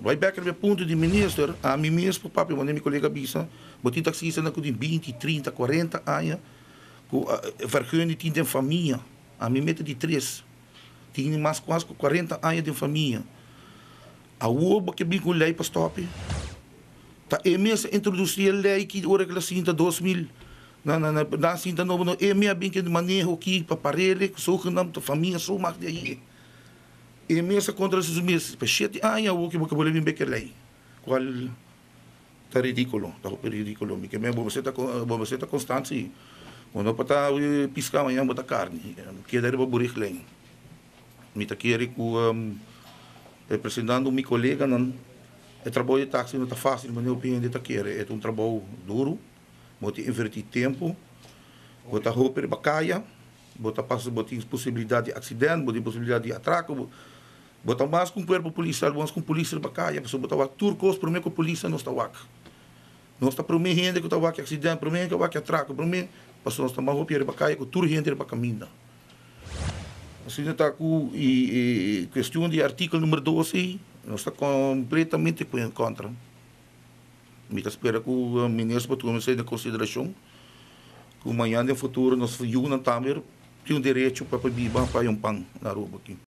Vai back ao ponto de ministro, a mim mesmo, papi, meu colega Bisa, botin taxista na de 20, 30, 40 anos, com vergonha de família, a mim mete de 3, tinha mais quase 40 anos de família. A uoba que bem com lei para stop, tá é mesmo introduzir a lei que ora que ela sinta 2000, na sinta novo, é mesmo bem que de maneira aqui para parede, só que não família só mais de aí. E mesmo contra esses meses, para 7 anos, o que você pode ver que lei. Qual está ridículo, está ridículo. Porque mesmo você está constante, quando você está piscar amanhã, botar carne, que é daí para burir lei. Me está querendo com representando meu colega, não, é trabalho de táxi não está fácil, mas eu penso que é um trabalho duro, você invertir tempo, você roupa de bacaia, você passa possibilidade de acidente, você possibilidade de atraco. Botar mais com o corpo policial, mais com a polícia de bacaia, a pessoa botar turcos, para mim que a polícia não está wak. Não está para mim gente que está wak acidente, para mim que wak atraco, para mim, passou está mais roupa de bacaia, que tur gente para caminhar. Assim está com a questão de artigo número 12, não está completamente contra. Me espera que o ministro tome isso em consideração, que amanhã no futuro nós vamos também ter direito para beber para um pão na rua aqui.